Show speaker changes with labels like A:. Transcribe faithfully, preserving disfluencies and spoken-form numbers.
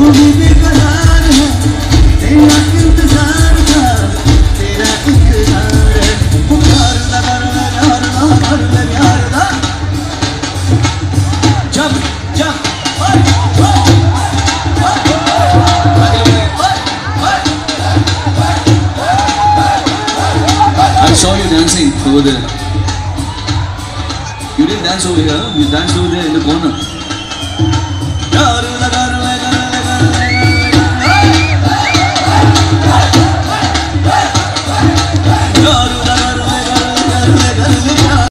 A: भी बेकरार है, तेरा इंतजार था, तेरा इकरार है। प्यार दा कर ले प्यार दा कर ले प्यार दा। जब जब I saw you dancing over there. You didn't dance over here, you danced over there in the corner.